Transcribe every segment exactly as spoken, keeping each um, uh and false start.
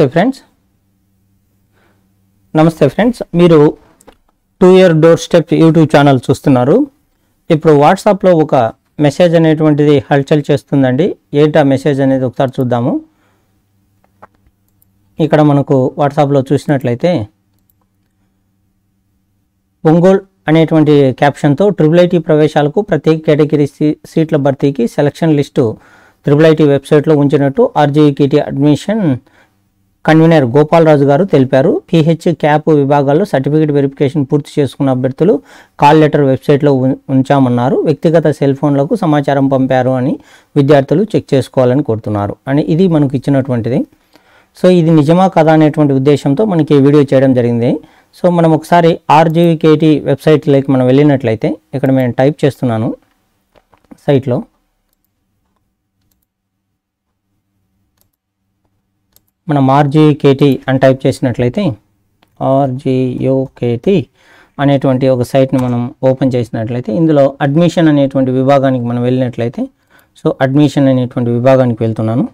నమస్తే ఫ్రెండ్స్ నమస్తే ఫ్రెండ్స్ మీరు two year door step YouTube channel చూస్తున్నారు. ఇప్పుడు వాట్సాప్లో ఒక మెసేజ్ అనేటువంటిది హల్చల్ చేస్తుందండి. ఏంటి ఆ మెసేజ్ అనేది ఒకసారి చూద్దాము. ఇక్కడ మనకు వాట్సాప్లో చూసినట్లయితే ఒంగోలు అనేటువంటి క్యాప్షన్తో ట్రిపుల్ ఐటీ ప్రవేశాలకు ప్రత్యేక కేటగిరీ సీట్ల భర్తీకి సెలక్షన్ లిస్టు ట్రిపుల్ ఐటీ వెబ్సైట్లో ఉంచినట్టు ఆర్జీఈకేటీ అడ్మిషన్ కన్వీనర్ గోపాలరాజు గారు తెలిపారు. పీహెచ్ క్యాప్ విభాగాల్లో సర్టిఫికేట్ వెరిఫికేషన్ పూర్తి చేసుకున్న అభ్యర్థులు కాల్ లెటర్ వెబ్సైట్లో ఉంచామన్నారు. వ్యక్తిగత సెల్ ఫోన్లకు సమాచారం పంపారు అని విద్యార్థులు చెక్ చేసుకోవాలని కోరుతున్నారు అని ఇది మనకు ఇచ్చినటువంటిది. సో ఇది నిజమా కదా అనేటువంటి ఉద్దేశంతో మనకి వీడియో చేయడం జరిగింది. సో మనం ఒకసారి ఆర్జీఈకేటీ వెబ్సైట్లోకి మనం వెళ్ళినట్లయితే ఇక్కడ నేను టైప్ చేస్తున్నాను సైట్లో. మనం ఆర్జీఈకేటీ అని టైప్ చేసినట్లయితే ఆర్జీఓకేటీ అనేటువంటి ఒక సైట్ని మనం ఓపెన్ చేసినట్లయితే ఇందులో అడ్మిషన్ అనేటువంటి విభాగానికి మనం వెళ్ళినట్లయితే సో అడ్మిషన్ అనేటువంటి విభాగానికి వెళ్తున్నాను.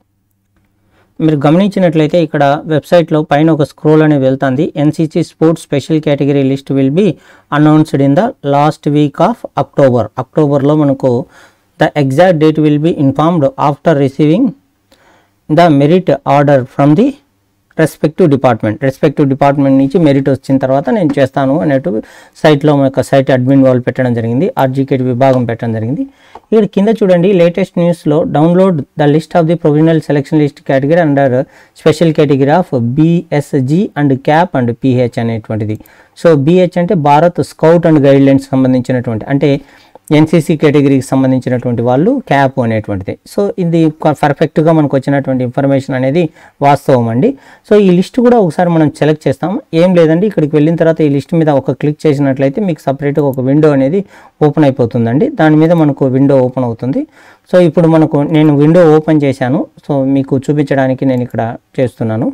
మీరు గమనించినట్లయితే ఇక్కడ వెబ్సైట్లో పైన ఒక స్క్రోల్ అనేది వెళ్తుంది. NCC sports special category list will be announced in the last week of October. అక్టోబర్లో మనకు the exact date will be informed after receiving the merit order from the respective department. Respective department నుంచి merit వచ్చిన తర్వాత నేను చేస్తాను అన్నట్టు సైట్లో మన యొక్క సైట్ అడ్మిన్ వాళ్ళు పెట్టడం జరిగింది. ఆర్జీకేటీ విభాగం పెట్టడం జరిగింది. ఇక్కడ కింద చూడండి లేటెస్ట్ న్యూస్లో download the list of the provisional selection list category under special category of BSG and CAP and PH అనేటువంటిది. సో బీహెచ్ అంటే భారత్ స్కౌట్ అండ్ గైడ్లైన్స్ సంబంధించినటువంటి అంటే ఎన్సీసీ కేటగిరీకి సంబంధించినటువంటి వాళ్ళు క్యాప్ అనేటువంటిది. సో ఇది పర్ఫెక్ట్గా మనకు వచ్చినటువంటి ఇన్ఫర్మేషన్ అనేది వాస్తవం అండి. సో ఈ లిస్ట్ కూడా ఒకసారి మనం సెలెక్ట్ చేస్తాం. ఏం లేదండి, ఇక్కడికి వెళ్ళిన తర్వాత ఈ లిస్ట్ మీద ఒక క్లిక్ చేసినట్లయితే మీకు సపరేట్గా ఒక విండో అనేది ఓపెన్ అయిపోతుందండి. దాని మీద మనకు విండో ఓపెన్ అవుతుంది. సో ఇప్పుడు మనకు నేను విండో ఓపెన్ చేశాను. సో మీకు చూపించడానికి నేను ఇక్కడ చేస్తున్నాను.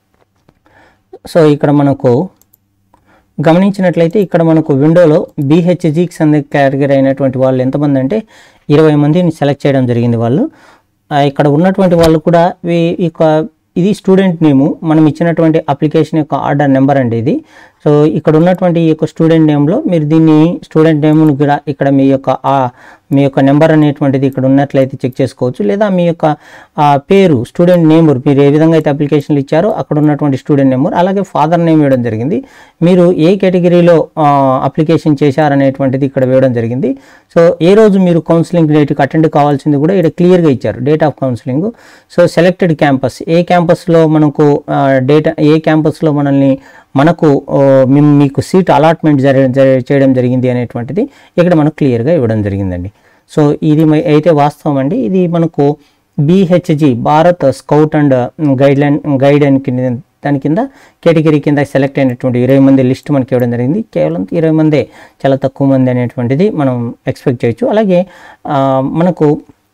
సో ఇక్కడ మనకు గమనించినట్లయితే ఇక్కడ మనకు విండోలో బీహెచ్జీకి సంబంధించిన కేటగిరీ అయినటువంటి వాళ్ళు ఎంతమంది అంటే ఇరవై మందిని సెలెక్ట్ చేయడం జరిగింది. వాళ్ళు ఇక్కడ ఉన్నటువంటి వాళ్ళు కూడా ఇక ఇది స్టూడెంట్ నేము, మనం ఇచ్చినటువంటి అప్లికేషన్ యొక్క ఆర్డర్ నెంబర్ అండి ఇది. సో ఇక్కడ ఉన్నటువంటి ఈ యొక్క స్టూడెంట్ నేమ్లో మీరు దీన్ని స్టూడెంట్ నేమ్ను కూడా ఇక్కడ మీ యొక్క మీ యొక్క నెంబర్ అనేటువంటిది ఇక్కడ ఉన్నట్లయితే చెక్ చేసుకోవచ్చు. లేదా మీ యొక్క పేరు స్టూడెంట్ నేమ్ మీరు ఏ విధంగా అయితే అప్లికేషన్లు ఇచ్చారో అక్కడ ఉన్నటువంటి స్టూడెంట్ నెంబర్ అలాగే ఫాదర్ నేమ్ వేయడం జరిగింది. మీరు ఏ కేటగిరీలో అప్లికేషన్ చేశారనేటువంటిది ఇక్కడ వేయడం జరిగింది. సో ఏ రోజు మీరు కౌన్సిలింగ్ డేట్కి అటెండ్ కావాల్సింది కూడా ఇక్కడ క్లియర్గా ఇచ్చారు, date of counselling. So selected campus, ఏ క్యాంపస్లో మనకు డేటా ఏ క్యాంపస్లో మనల్ని మనకు మీకు సీట్ అలాట్మెంట్ జరి చేయడం జరిగింది అనేటువంటిది ఇక్కడ మనకు క్లియర్గా ఇవ్వడం జరిగిందండి. సో ఇది అయితే వాస్తవం అండి. ఇది మనకు BHG Bharat scout and guideline గైడెన్ కింద దాని కింద కేటగిరీ కింద సెలెక్ట్ అయినటువంటి ఇరవై మంది లిస్ట్ మనకి ఇవ్వడం జరిగింది. కేవలం ఇరవై మందే, చాలా తక్కువ మంది అనేటువంటిది మనం ఎక్స్పెక్ట్ చేయొచ్చు. అలాగే మనకు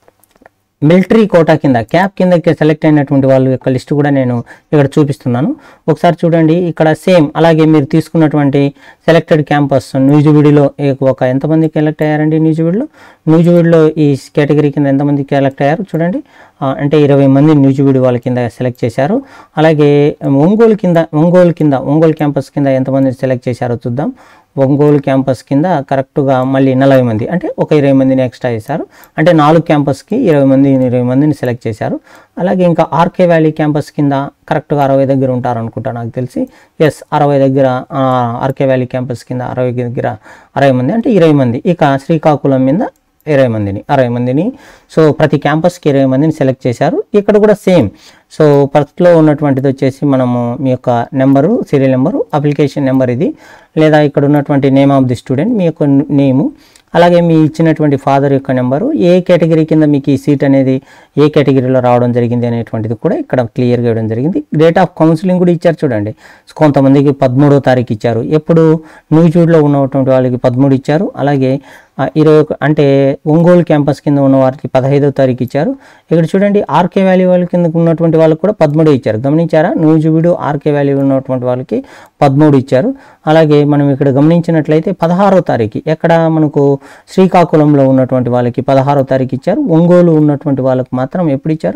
మిలిటరీ కోటా కింద క్యాప్ కింద సెలెక్ట్ అయినటువంటి వాళ్ళ యొక్క లిస్ట్ కూడా నేను ఇక్కడ చూపిస్తున్నాను. ఒకసారి చూడండి. ఇక్కడ సేమ్ అలాగే మీరు తీసుకున్నటువంటి సెలెక్టెడ్ క్యాంపస్ న్యూజివీడులో ఒక ఎంతమంది సెలెక్ట్ అయ్యారండి. న్యూజివీడులో న్యూజివీడులో ఈ కేటగిరీ కింద ఎంతమంది సెలెక్ట్ అయ్యారు చూడండి. అంటే ఇరవై మంది న్యూజివీడు వాళ్ళ కింద సెలెక్ట్ చేశారు. అలాగే ఒంగోలు కింద ఒంగోలు కింద ఒంగోలు క్యాంపస్ కింద ఎంతమంది సెలెక్ట్ చేశారో చూద్దాం. ఒంగోలు క్యాంపస్ కింద కరెక్ట్గా మళ్ళీ నలభై మంది అంటే ఒక ఇరవై మందిని ఎక్స్ట్రా చేశారు. అంటే నాలుగు క్యాంపస్కి ఇరవై మంది ఇరవై మందిని సెలెక్ట్ చేశారు. అలాగే ఇంకా ఆర్కే వ్యాలీ క్యాంపస్ కింద కరెక్ట్గా అరవై దగ్గర ఉంటారు అనుకుంటా నాకు తెలిసి. ఎస్, అరవై దగ్గర ఆర్కే వ్యాలీ క్యాంపస్ కింద అరవై దగ్గర అరవై మంది అంటే ఇరవై మంది. ఇక శ్రీకాకుళం మీద ఇరవై మందిని అరవై మందిని సో ప్రతి క్యాంపస్కి ఇరవై మందిని సెలెక్ట్ చేశారు. ఇక్కడ కూడా సేమ్. సో ఫస్ట్లో ఉన్నటువంటిది వచ్చేసి మనము మీ యొక్క number, serial number, application number ఇది, లేదా ఇక్కడ ఉన్నటువంటి నేమ్ ఆఫ్ ది స్టూడెంట్ మీ యొక్క నేము, అలాగే మీ ఇచ్చినటువంటి ఫాదర్ యొక్క నెంబరు, ఏ కేటగిరీ కింద మీకు ఈ సీట్ అనేది ఏ కేటగిరీలో రావడం జరిగింది అనేటువంటిది కూడా ఇక్కడ క్లియర్గా ఇవ్వడం జరిగింది. డేట్ ఆఫ్ కౌన్సిలింగ్ కూడా ఇచ్చారు చూడండి. కొంతమందికి పదమూడో తారీఖు ఇచ్చారు. ఎప్పుడు న్యూజివీడులో ఉన్నటువంటి వాళ్ళకి పదమూడు ఇచ్చారు. అలాగే ఇరవై అంటే ఒంగోలు క్యాంపస్ కింద ఉన్న వారికి పదహైదో తారీఖు ఇచ్చారు. ఇక్కడ చూడండి ఆర్కే వ్యాలీ వాళ్ళ కింద ఉన్నటువంటి వాళ్ళకి కూడా పదమూడు ఇచ్చారు. గమనించారా? నూజివీడు ఆర్కే వ్యాలీ ఉన్నటువంటి వాళ్ళకి పదమూడు ఇచ్చారు. అలాగే మనం ఇక్కడ గమనించినట్లయితే పదహారో తారీఖు ఎక్కడ మనకు శ్రీకాకుళంలో ఉన్నటువంటి వాళ్ళకి పదహారో తారీఖు ఇచ్చారు. ఒంగోలు ఉన్నటువంటి వాళ్ళకి మాత్రం ఎప్పుడు ఇచ్చారు?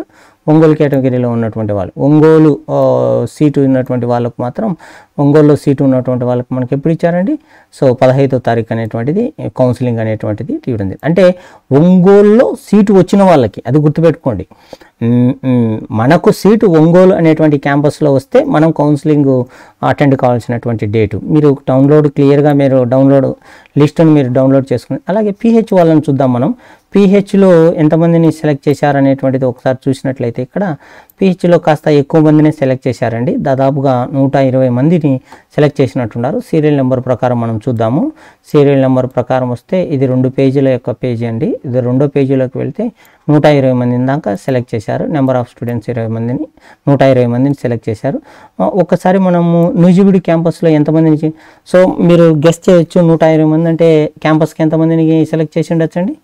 ఒంగోలు కేటగిరీలో ఉన్నటువంటి వాళ్ళు, ఒంగోలు సీటు ఉన్నటువంటి వాళ్ళకు మాత్రం ఒంగోలులో సీటు ఉన్నటువంటి వాళ్ళకి మనకి ఎప్పుడు ఇచ్చారండి? సో పదహైదో తారీఖు అనేటువంటిది కౌన్సిలింగ్ అనేటువంటిది ఇవ్వడం జరిగింది. అంటే ఒంగోలులో సీటు వచ్చిన వాళ్ళకి, అది గుర్తుపెట్టుకోండి, మనకు సీటు ఒంగోలు అనేటువంటి క్యాంపస్లో వస్తే మనం కౌన్సిలింగ్ అటెండ్ కావాల్సినటువంటి డేటు మీరు డౌన్లోడ్ క్లియర్గా మీరు డౌన్లోడ్ లిస్టును మీరు డౌన్లోడ్ చేసుకుని, అలాగే పీహెచ్ వాళ్ళని చూద్దాం. మనం పీహెచ్లో ఎంతమందిని సెలెక్ట్ చేశారనేటువంటిది ఒకసారి చూసినట్లయితే ఇక్కడ పీహెచ్లో కాస్త ఎక్కువ మందిని సెలెక్ట్ చేశారండి. దాదాపుగా నూట ఇరవై మందిని సెలెక్ట్ చేసినట్టున్నారు. సీరియల్ నెంబర్ ప్రకారం మనం చూద్దాము. సీరియల్ నెంబర్ ప్రకారం వస్తే ఇది రెండు పేజీల యొక్క పేజీ అండి. ఇది రెండో పేజీలోకి వెళ్తే నూట ఇరవై మందిని దాకా సెలెక్ట్ చేశారు. నెంబర్ ఆఫ్ స్టూడెంట్స్ ఇరవై మందిని నూట ఇరవై మందిని సెలెక్ట్ చేశారు. ఒక్కసారి మనము నూజివీడు క్యాంపస్లో ఎంతమందిని, సో మీరు గెస్ట్ చేయొచ్చు, నూట ఇరవై మంది అంటే క్యాంపస్కి ఎంతమందిని సెలెక్ట్ చేసి ఉండొచ్చండి?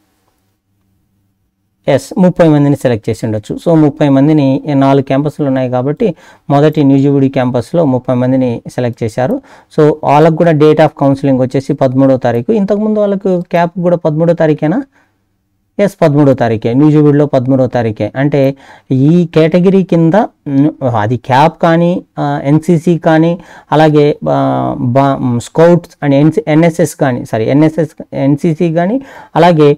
ఎస్, ముప్పై మందిని సెలెక్ట్ చేసి ఉండొచ్చు. సో ముప్పై మందిని, నాలుగు క్యాంపస్లు ఉన్నాయి కాబట్టి మొదటి నూజివీడు క్యాంపస్లో ముప్పై మందిని సెలెక్ట్ చేశారు. సో వాళ్ళకు కూడా డేట్ ఆఫ్ కౌన్సిలింగ్ వచ్చేసి పదమూడో తారీఖు. ఇంతకుముందు వాళ్ళకు క్యాప్ కూడా పదమూడో తారీఖేనా? ఎస్, పదమూడో తారీఖే, నూజివీడులో పదమూడో తారీఖే. అంటే ఈ కేటగిరీ కింద అది క్యాప్ కానీ ఎన్సీసీ కానీ అలాగే స్కౌట్స్ అండ్ ఎన్సి ఎన్ఎస్ఎస్ కానీ సారీ ఎన్ఎస్ఎస్ ఎన్సీసీ కానీ అలాగే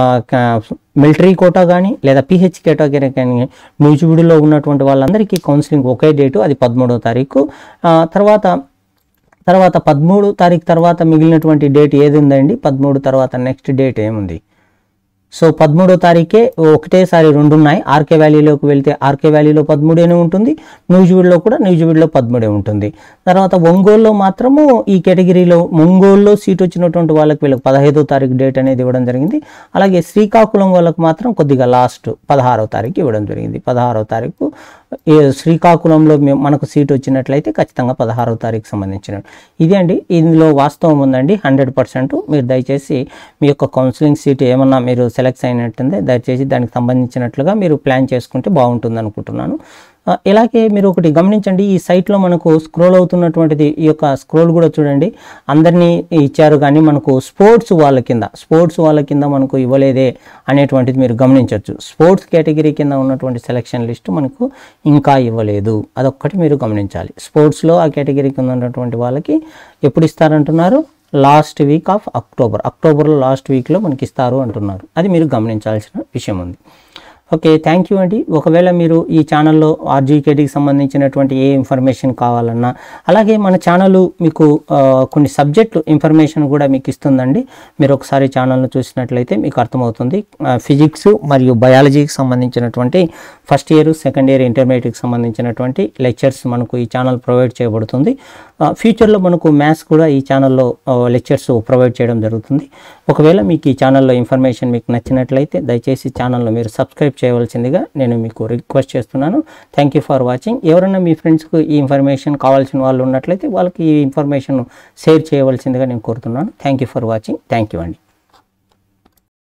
మిలిటరీ కోటా కానీ లేదా పిహెచ్ కేటగిరీ కానీ నూజివీడులో ఉన్నటువంటి వాళ్ళందరికీ కౌన్సిలింగ్ ఒకే డేటు, అది పదమూడో తారీఖు. తర్వాత తర్వాత పదమూడు తారీఖు తర్వాత మిగిలినటువంటి డేట్ ఏది ఉందండి? పదమూడు తర్వాత నెక్స్ట్ డేట్ ఏముంది? సో పదమూడో తారీఖే ఒకటేసారి రెండు ఉన్నాయి. ఆర్కే వ్యాలీలోకి వెళ్తే ఆర్కే వ్యాలీలో పదమూడేనే ఉంటుంది, నూజివీడులో కూడా నూజివీడులో పదమూడే ఉంటుంది. తర్వాత ఒంగోలులో మాత్రము ఈ కేటగిరీలో ఒంగోలులో సీట్ వచ్చినటువంటి వాళ్ళకి వీళ్ళకి పదహైదో తారీఖు డేట్ అనేది ఇవ్వడం జరిగింది. అలాగే శ్రీకాకుళం వాళ్ళకు మాత్రం కొద్దిగా లాస్ట్ పదహారో తారీఖు ఇవ్వడం జరిగింది. పదహారో తారీఖు శ్రీకాకుళంలో మనకు సీట్ వచ్చినట్లయితే ఖచ్చితంగా పదహారో తారీఖు సంబంధించిన ఇది అండి. ఇందులో వాస్తవం ఉందండి, హండ్రెడ్ పర్సెంట్. మీరు దయచేసి మీ యొక్క కౌన్సిలింగ్ సీట్ ఏమన్నా మీరు సెలెక్ట్ అయినట్టుందే దయచేసి దానికి సంబంధించినట్లుగా మీరు ప్లాన్ చేసుకుంటే బాగుంటుంది అనుకుంటున్నాను. ఇలాగే మీరు ఒకటి గమనించండి, ఈ సైట్లో మనకు స్క్రోల్ అవుతున్నటువంటిది ఈ యొక్క స్క్రోల్ కూడా చూడండి, అందరినీ ఇచ్చారు కానీ మనకు స్పోర్ట్స్ వాళ్ళ కింద స్పోర్ట్స్ వాళ్ళ కింద మనకు ఇవ్వలేదే అనేటువంటిది మీరు గమనించవచ్చు. స్పోర్ట్స్ కేటగిరీ కింద ఉన్నటువంటి సెలక్షన్ లిస్టు మనకు ఇంకా ఇవ్వలేదు, అదొక్కటి మీరు గమనించాలి. స్పోర్ట్స్లో ఆ కేటగిరీ కింద ఉన్నటువంటి వాళ్ళకి ఎప్పుడు ఇస్తారంటున్నారు? లాస్ట్ వీక్ ఆఫ్ అక్టోబర్ అక్టోబర్లో లాస్ట్ వీక్లో మనకి ఇస్తారు అంటున్నారు. అది మీరు గమనించాల్సిన విషయం ఉంది. ఓకే, థ్యాంక్ యూ అండి. ఒకవేళ మీరు ఈ ఛానల్లో ఆర్జీకేటీకి సంబంధించినటువంటి ఏ ఇన్ఫర్మేషన్ కావాలన్నా, అలాగే మన ఛానల్ మీకు కొన్ని సబ్జెక్టు ఇన్ఫర్మేషన్ కూడా మీకు ఇస్తుందండి. మీరు ఒకసారి ఛానల్ను చూసినట్లయితే మీకు అర్థమవుతుంది. ఫిజిక్స్ మరియు బయాలజీకి సంబంధించినటువంటి ఫస్ట్ ఇయర్, సెకండ్ ఇయర్, ఇంటర్మీడియట్కి సంబంధించినటువంటి లెక్చర్స్ మనకు ఈ ఛానల్ ప్రొవైడ్ చేయబడుతుంది. ఫ్యూచర్లో మనకు మ్యాథ్స్ కూడా ఈ ఛానల్లో లెక్చర్స్ ప్రొవైడ్ చేయడం జరుగుతుంది. ఒకవేళ మీకు ఈ ఛానల్లో ఇన్ఫర్మేషన్ మీకు నచ్చినట్లయితే దయచేసి ఛానల్ను మీరు సబ్స్క్రైబ్ చేయవలసిందిగా నేను మీకు రిక్వెస్ట్ చేస్తున్నాను. Thank you for watching. ఎవరైనా మీ ఫ్రెండ్స్కు ఈ ఇన్ఫర్మేషన్ కావాల్సిన వాళ్ళు ఉన్నట్లయితే వాళ్ళకి ఈ ఇన్ఫర్మేషన్ షేర్ చేయవలసిందిగా నేను కోరుతున్నాను. Thank you for watching. Thank you అండి.